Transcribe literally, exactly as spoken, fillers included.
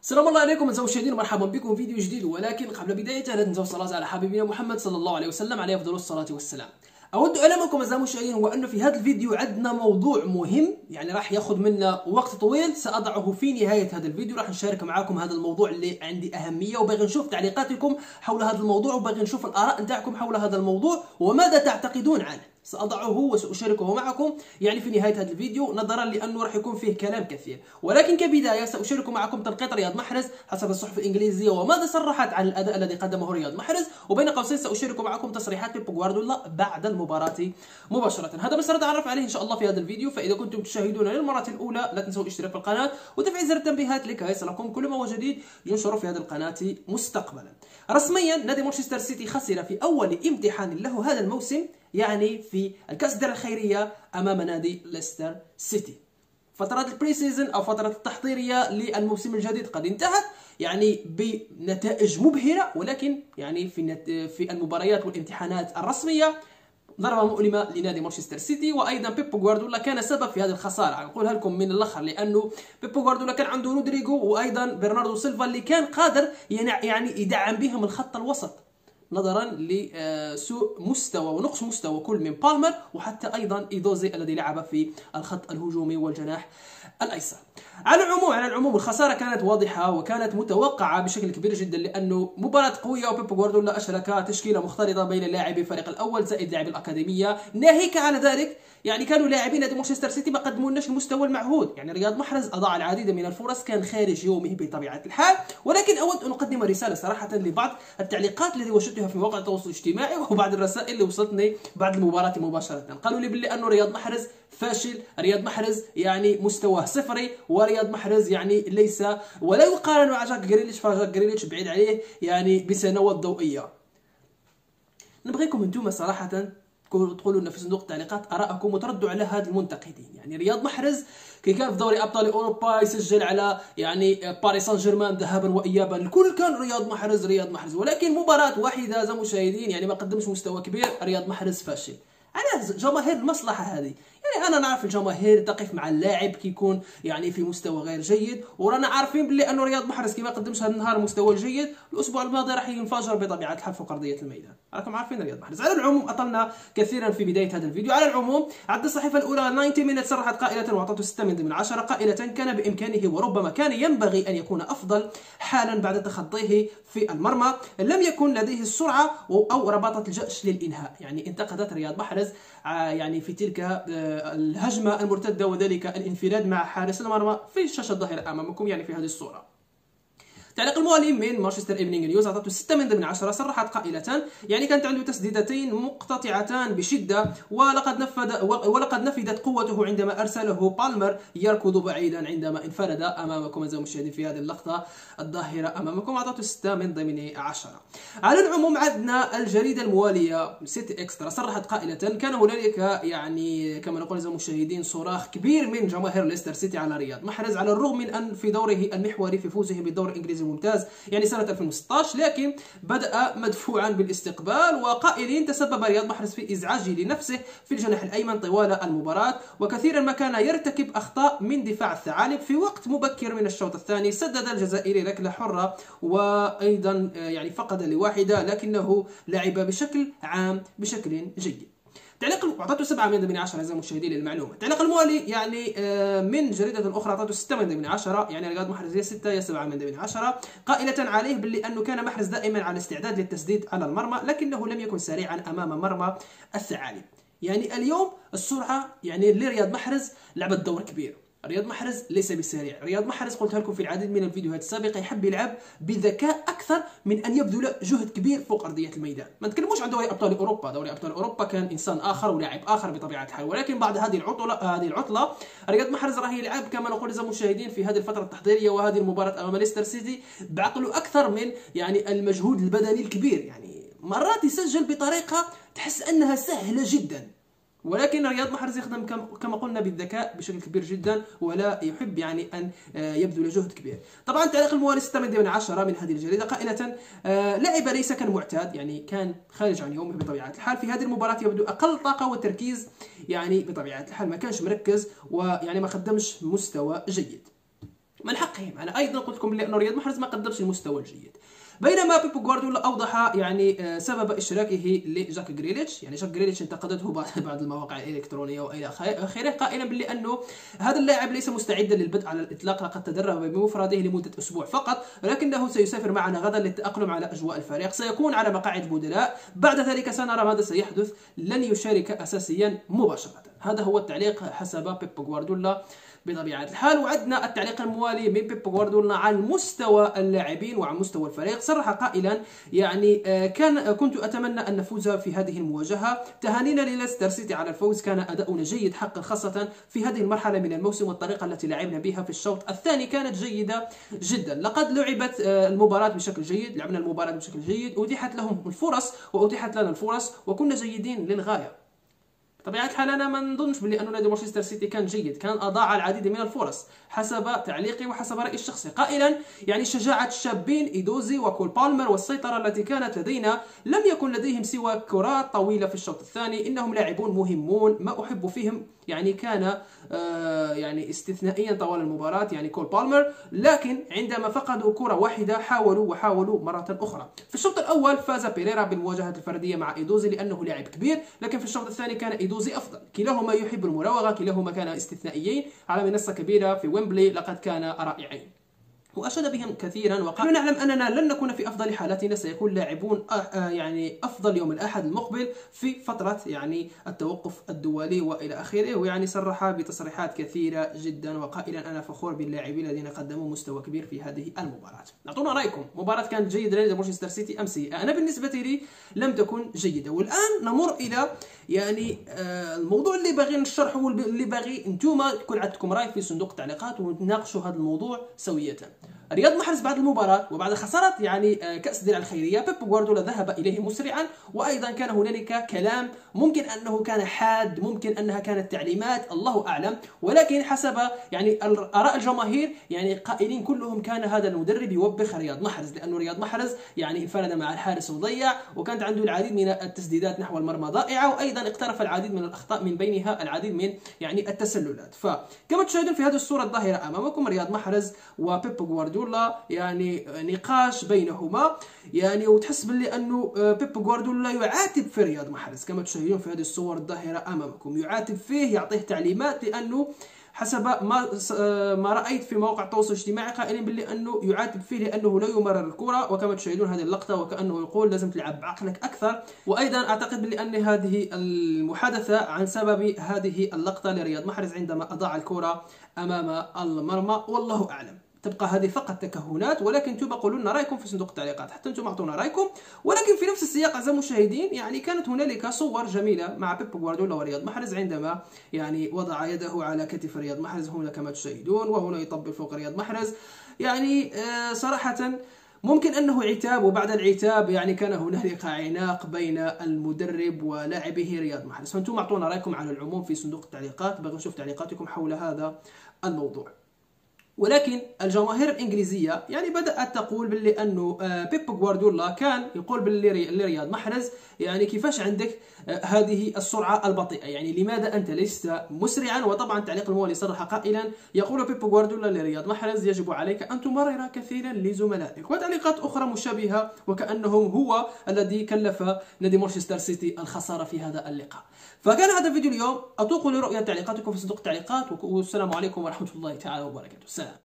السلام الله عليكم أعزائي المشاهدين، مرحبا بكم في فيديو جديد. ولكن قبل بدايته لا تنسوا الصلاة على حبيبنا محمد صلى الله عليه وسلم عليه أفضل الصلاة والسلام. أود أعلمكم أعزائي المشاهدين هو أنه في هذا الفيديو عندنا موضوع مهم، يعني راح ياخذ منا وقت طويل سأضعه في نهاية هذا الفيديو. راح نشارك معكم هذا الموضوع اللي عندي أهمية، وباغي نشوف تعليقاتكم حول هذا الموضوع، وباغي نشوف الآراء نتاعكم حول هذا الموضوع وماذا تعتقدون عنه. سأضعه وسأشاركه معكم يعني في نهاية هذا الفيديو، نظرا لأنه راح يكون فيه كلام كثير. ولكن كبداية سأشارك معكم تنقيط رياض محرز حسب الصحف الإنجليزية وماذا صرحت عن الأداء الذي قدمه رياض محرز، وبين قوسين سأشارك معكم تصريحات بيب جوارديولا بعد المباراة مباشرة. هذا ما سنتعرف عليه إن شاء الله في هذا الفيديو. فإذا كنتم تشاهدون للمرة الأولى لا تنسوا الاشتراك في القناة وتفعيل زر التنبيهات لكي يصلكم كل ما هو جديد ينشر في هذه القناة مستقبلا. رسميا نادي مانشستر سيتي خسر في أول امتحان له هذا الموسم، يعني في الكأس الدرع الخيرية أمام نادي ليستر سيتي. فترة البري سيزون أو فترة التحضيرية للموسم الجديد قد انتهت، يعني بنتائج مبهرة، ولكن يعني في في المباريات والامتحانات الرسمية ضربة مؤلمة لنادي مانشستر سيتي. وايضا بيب جوارديولا كان سبب في هذه الخسارة. نقولها لكم من الاخر لانه بيب جوارديولا كان عنده رودريغو وايضا برناردو سيلفا اللي كان قادر يعني يدعم بهم الخط الوسط، نظرا لسوء مستوى ونقص مستوى كل من بالمر وحتى ايضا ايدوزي الذي لعب في الخط الهجومي والجناح الايسر. على العموم على العموم الخساره كانت واضحه وكانت متوقعه بشكل كبير جدا، لانه مباراه قويه وبيب جوارديولا اشرك تشكيله مختلطه بين لاعبي الفريق الاول زائد لاعبي الاكاديميه. ناهيك على ذلك يعني كانوا لاعبين نادي مانشستر سيتي ما قدمولناش المستوى المعهود. يعني رياض محرز اضاع العديد من الفرص، كان خارج يومه بطبيعه الحال. ولكن اود ان اقدم رساله صراحه لبعض التعليقات التي وجدتها في مواقع التواصل الاجتماعي وبعض الرسائل اللي وصلتني بعد المباراه مباشره. قالوا لي باللي انه رياض محرز فاشل، رياض محرز يعني مستواه صفري، ورياض محرز يعني ليس ولا يقارن مع جاك جريليتش، فجاك جريليتش بعيد عليه يعني بسنوات ضوئيه. نبغيكم انتم صراحه تقولوا لنا في صندوق التعليقات آراءكم وتردوا على هاد المنتقدين. يعني رياض محرز كي كان في دوري ابطال اوروبا يسجل على يعني باريس سان جيرمان ذهابا وايابا، الكل كان رياض محرز رياض محرز، ولكن مباراة واحدة زي مشاهدين يعني ما قدمش مستوى كبير. رياض محرز فاشل. على جماهير المصلحة هذه، يعني انا نعرف الجماهير تقف مع اللاعب كي يكون يعني في مستوى غير جيد، ورانا عارفين باللي انه رياض محرز كي ما قدمش هذا النهار مستوى جيد الاسبوع الماضي راح ينفجر بطبيعه الحال فوق ارضيه الميدان. راكم عارفين رياض محرز. على العموم اطلنا كثيرا في بدايه هذا الفيديو. على العموم عند الصحيفه الاولى تسعين مينت صرحت قائله واعطته ستة من عشرة، قائله كان بامكانه وربما كان ينبغي ان يكون افضل حالا بعد تخطيه في المرمى، لم يكن لديه السرعه او رباطه الجأش للانهاء. يعني انتقدت رياض محرز يعني في تلك الهجمه المرتده وذلك الانفراد مع حارس المرمى في الشاشه الظاهره امامكم، يعني في هذه الصوره. تعليق الموالي من مانشستر ايفنينج نيوز اعطته ستة من عشرة، صرحت قائلة يعني كانت عنده تسديدتين مقتطعتان بشده، ولقد نفذ ولقد نفذت قوته عندما ارسله بالمر يركض بعيدا عندما انفرد امامكم اعزائي المشاهدين في هذه اللقطه الظاهره امامكم. اعطته ستة من عشرة. على العموم عندنا الجريده المواليه سيتي اكسترا صرحت قائله كان هنالك يعني كما نقول اعزائي المشاهدين صراخ كبير من جماهير ليستر سيتي على رياض محرز، على الرغم من ان في دوره المحوري في فوزه بالدوري الانجليزي الممتاز يعني سنة ألفين وستة عشر، لكن بدأ مدفوعا بالاستقبال، وقائلين تسبب رياض محرز في إزعاجه لنفسه في الجناح الأيمن طوال المباراة، وكثيرا ما كان يرتكب أخطاء من دفاع الثعالب. في وقت مبكر من الشوط الثاني سدد الجزائري ركلة حرة وأيضا يعني فقد لواحدة، لكنه لعب بشكل عام بشكل جيد. تعليق اعطته سبعة من عشرة اعزائي المشاهدين للمعلومه. تعليق الموالي يعني من جريده اخرى اعطته ستة من عشرة، يعني رياض محرز يا ستة يا سبعة من عشرة، قائله عليه باللي انه كان محرز دائما على استعداد للتسديد على المرمى، لكنه لم يكن سريعا امام مرمى الثعالب. يعني اليوم السرعه يعني لرياض محرز لعبت دور كبير. رياض محرز ليس بسريع. رياض محرز قلتها لكم في العديد من الفيديوهات السابقه يحب يلعب بذكاء اكثر من ان يبذل جهد كبير فوق ارضيه الميدان. ما نتكلموش عن دوري ابطال اوروبا، دوري ابطال اوروبا كان انسان اخر ولاعب اخر بطبيعه الحال، ولكن بعد هذه العطله هذه العطله رياض محرز راح يلعب كما نقول اعزائي المشاهدين في هذه الفتره التحضيريه وهذه المباراه امام ليستر سيتي بعقله اكثر من يعني المجهود البدني الكبير. يعني مرات يسجل بطريقه تحس انها سهله جدا، ولكن رياض محرز يخدم كما قلنا بالذكاء بشكل كبير جدا، ولا يحب يعني ان يبذل جهد كبير. طبعا تعليق الموالي ستة من عشرة من هذه الجريده قائله لعب ليس كالمعتاد، يعني كان خارج عن يومه بطبيعه الحال. في هذه المباراه يبدو اقل طاقه وتركيز، يعني بطبيعه الحال ما كانش مركز ويعني ما قدمش مستوى جيد. من حقهم. انا ايضا قلت لكم بان رياض محرز ما قدمش المستوى الجيد. بينما بيب جوارديولا اوضح يعني سبب اشراكه لجاك جريليتش، يعني جاك جريليتش انتقدته بعض المواقع الالكترونيه والى اخره، قائلا باللي انه هذا اللاعب ليس مستعدا للبدء على الاطلاق، لقد تدرب بمفرده لمده اسبوع فقط، ولكنه سيسافر معنا غدا للتاقلم على اجواء الفريق، سيكون على مقاعد البدلاء، بعد ذلك سنرى ماذا سيحدث، لن يشارك اساسيا مباشره. هذا هو التعليق حسب بيب جوارديولا بطبيعة الحال. وعندنا التعليق الموالي من بيب جوارديولا عن مستوى اللاعبين وعن مستوى الفريق، صرح قائلا يعني كان كنت أتمنى أن نفوز في هذه المواجهة، تهانينا لليستر سيتي على الفوز، كان أداؤنا جيد حقا خاصة في هذه المرحلة من الموسم، والطريقة التي لعبنا بها في الشوط الثاني كانت جيدة جدا، لقد لعبت المباراة بشكل جيد، لعبنا المباراة بشكل جيد، أتيحت لهم الفرص وأتيحت لنا الفرص وكنا جيدين للغاية. بطبيعة الحال أنا ما نظنش بلي أن نادي مانشستر سيتي كان جيد، كان أضاع العديد من الفرص حسب تعليقي وحسب رأيي الشخصي، قائلا يعني شجاعة الشابين إيدوزي وكول بالمر والسيطرة التي كانت لدينا، لم يكن لديهم سوى كرات طويلة في الشوط الثاني، إنهم لاعبون مهمون ما أحب فيهم، يعني كان آه يعني استثنائيا طوال المباراة يعني كول بالمر، لكن عندما فقدوا كرة واحدة حاولوا وحاولوا مرة أخرى. في الشوط الأول فاز بيريرا بالمواجهة الفردية مع إيدوزي لأنه لاعب كبير، لكن في الشوط الثاني كان إيدوزي أفضل، كلاهما يحب المراوغة، كلاهما كان استثنائيين على منصة كبيرة في ويمبلي، لقد كان رائعين وأشاد بهم كثيرا، وقال نعلم أننا لن نكون في أفضل حالاتنا، سيكون لاعبون يعني أفضل يوم الأحد المقبل في فترة يعني التوقف الدولي وإلى آخره. ويعني صرح بتصريحات كثيرة جدا وقائلا أنا فخور باللاعبين الذين قدموا مستوى كبير في هذه المباراة. أعطونا رأيكم، مباراة كانت جيدة لمانشستر سيتي أم سيئة؟ أنا بالنسبة لي لم تكن جيدة. والآن نمر إلى يعني الموضوع اللي باغي نشرحه واللي باغي انتوما يكون عندكم رأي في صندوق التعليقات ونناقشوا هذا الموضوع سوية. رياض محرز بعد المباراة وبعد خسارة يعني كأس الدرع الخيرية، بيب جوارديولا ذهب إليه مسرعا، وأيضا كان هنالك كلام ممكن أنه كان حاد، ممكن أنها كانت تعليمات، الله أعلم، ولكن حسب يعني آراء الجماهير يعني قائلين كلهم كان هذا المدرب يوبخ رياض محرز، لأنه رياض محرز يعني انفرد مع الحارس وضيع، وكانت عنده العديد من التسديدات نحو المرمى ضائعة، وأيضا اقترف العديد من الأخطاء من بينها العديد من يعني التسللات. فكما تشاهدون في هذه الصورة الظاهرة أمامكم رياض محرز وبيب جوارديولا يعني نقاش بينهما، يعني وتحس باللي انه بيب جوارديولا يعاتب في رياض محرز كما تشاهدون في هذه الصور الظاهره امامكم، يعاتب فيه، يعطيه تعليمات، لانه حسب ما ما رايت في مواقع التواصل الاجتماعي قائلين باللي انه يعاتب فيه لانه لا يمرر الكره، وكما تشاهدون هذه اللقطه وكانه يقول لازم تلعب بعقلك اكثر. وايضا اعتقد باللي ان هذه المحادثه عن سبب هذه اللقطه لرياض محرز عندما اضاع الكره امام المرمى، والله اعلم. تبقى هذه فقط تكهنات، ولكن انتم قولوا لنا رايكم في صندوق التعليقات، حتى انتم اعطونا رايكم. ولكن في نفس السياق اعزائي المشاهدين يعني كانت هنالك صور جميله مع بيب جوارديولا ورياض محرز عندما يعني وضع يده على كتف رياض محرز هنا كما تشاهدون، وهنا يطبل فوق رياض محرز. يعني آه صراحه ممكن انه عتاب، وبعد العتاب يعني كان هنالك عناق بين المدرب ولاعبه رياض محرز. فانتم اعطونا رايكم على العموم في صندوق التعليقات، باغي نشوف تعليقاتكم حول هذا الموضوع. ولكن الجماهير الانجليزيه يعني بدات تقول باللي انه بيب جوارديولا كان يقول باللي لرياض محرز يعني كيفاش عندك هذه السرعه البطيئه، يعني لماذا انت لست مسرعا؟ وطبعا التعليق الموالي صرح قائلا يقول بيب جوارديولا لرياض محرز يجب عليك ان تمرر كثيرا لزملائك، وتعليقات اخرى مشابهه وكانهم هو الذي كلف نادي مانشستر سيتي الخساره في هذا اللقاء. فكان هذا الفيديو اليوم، اتوقوا لرؤيه تعليقاتكم في صندوق التعليقات، والسلام عليكم ورحمه الله تعالى وبركاته.